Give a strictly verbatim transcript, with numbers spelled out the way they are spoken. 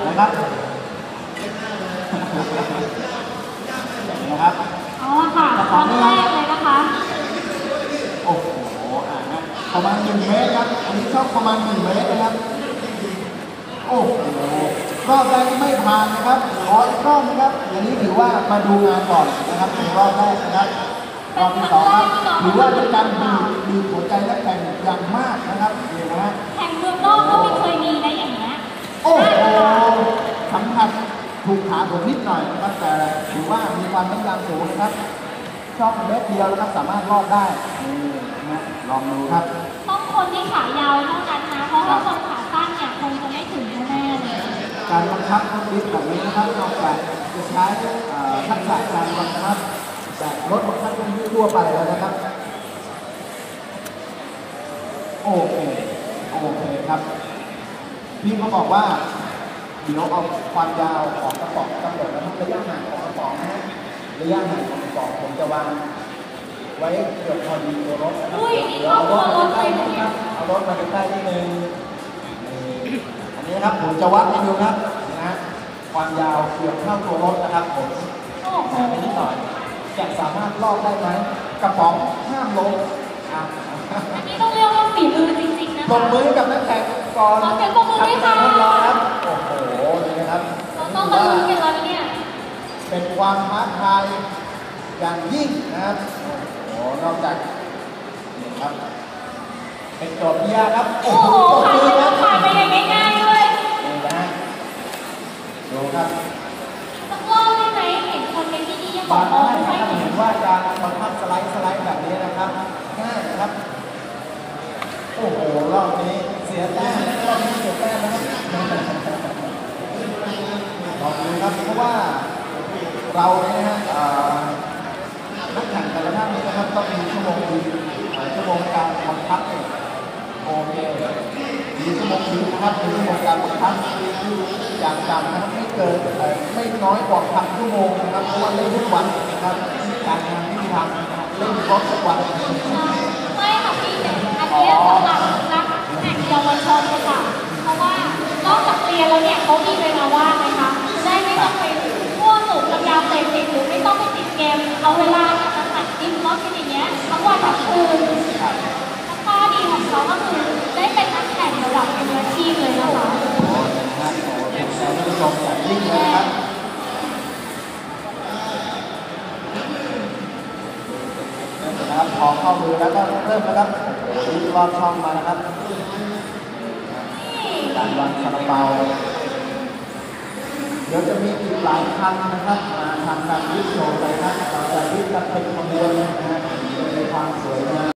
นะครับนะครับอ๋อค่ะครั้งแรกเลยนะคะโอ้โหอ่านะประมาณหนึ่งเมตรครับอันนี้ชอบประมาณหนึ่งเมตรนะครับโอ้โหรอบแรกไม่ผ่านนะครับขออีกรอบนะครับอย่างนี้ถือว่ามาดูงานก่อนนะครับในรอบแรกนะครับรอบที่สองครับถือว่าเป็นการบีบบีบหัวใจนักแข่งอย่างมากนะครับเห็นไหมฮะแข่งเมืองนอกก็ไม่เคยมีนะอย่างเงี้ยโอ้โหสัมผัสถูกขาผมนิดหน่อยนะครับแต่ถือว่ามีความแม่นยำสูงนะครับช่องเม็ดเดียวนะครับสามารถรอดได้นี่นะลองดูครับต้องคนที่ขายาวเท่านั้นนะเพราะว่าคนขาสั้นเนี่ยคงจะไม่ถึงแน่เลยการบังคับรถลิฟต์แบบนี้นะครับนอกจากจะใช้ทักษะการบังคับแบบรถบังคับทั่วไปแล้วนะครับโอเคโอเคครับพี่เขาบอกว่าเดี๋ยวเอาความยาวของกระป๋องกำหนดแล้วระยะห่างของกระป๋องนะระยะห่างของกระป๋องผมจะวางไว้เกือบพอดีตัวรถนะครับเดี๋ยวเอารถมาใกล้ๆนะครับเอารถมาใกล้ๆนิดนึงอันนี้นะครับผมจะวัดให้ดูครับนะความยาวเกือบเท่าตัวรถนะครับผมแข่งไปนิดหน่อยจะสามารถลอกได้ไหมกระป๋องห้ามลงอ่ะอันนี้ต้องเรียกว่าฝีมือจริงๆนะคะปรบมือกับนักแข่งก่อนขอเสียงปรบมือด้วยค่ะทดลองครับโอ้โหนี่นะครับเราต้องมาลุ้นกันแล้วเนี่ยเป็นความท้าทายอย่างยิ่งนะครับโอ้โหนอกจากนี่ครับเป็นโจทย์ที่ยากครับโอ้โหผ่านไปผ่านไปอย่างง่ายๆด้วยนี่นะดูครับสักรอบได้ไหมเห็นคนในที่นี่ยังบาอกงโอ้ท่านไม่นะครับเห็นว่าการบังคับสไลด์สไลด์แบบนี้นะครับง่ายนะครับโอ้โหรอบนี้เสียแต้มรอบนี้เสียแต้มนะครับลองดูครับเพราะว่าเราเนี่ยนะนักแข่งแต่ละท่านนี้นะครับต้องมีชั่วโมงดีชั่วโมงการบังคับโอเคมีชั่วโมงดีนะครับมีชั่วโมงการบังคับอย่างต่ำนะครับไม่เกินไม่น้อยกว่าพันชั่วโมงนะครับเพราะว่าเล่นทุกวันนะครับการงานที่ทำเล่นครบทุกวันไม่ค่ะพี่อันนี้สำหรับนักแข่งเยาวชนค่ะเพราะว่านอกจากเรียนแล้วเนี่ยเขามีเวลาว่างนะคะได้ไม่ต้องไปมั่วสุมกับยาเสพติดหรือไม่ต้องไปติดเกมเอาเวลามาตัดดิมรถกันอย่างเงี้ยทั้งวันทั้งคืนข้อดีของเขาก็คือได้เป็นนักแข่งระดับเป็นอาชีพเลยนะคะโอ้ยนะครับโอ้ยเป็นแสนผู้ชมอย่างยิ่งเลยครับนะครับพอเข้ามือแล้วก็เริ่มนะครับรีบรอช่องมานะครับการวางคาราบาวเดี๋ยวจะมีอีกหลายคันนะครับมาทำการวิ่งโชว์เลยนะเราจะวิ่งกันเป็นขบวนนะฮะในความสวยงาม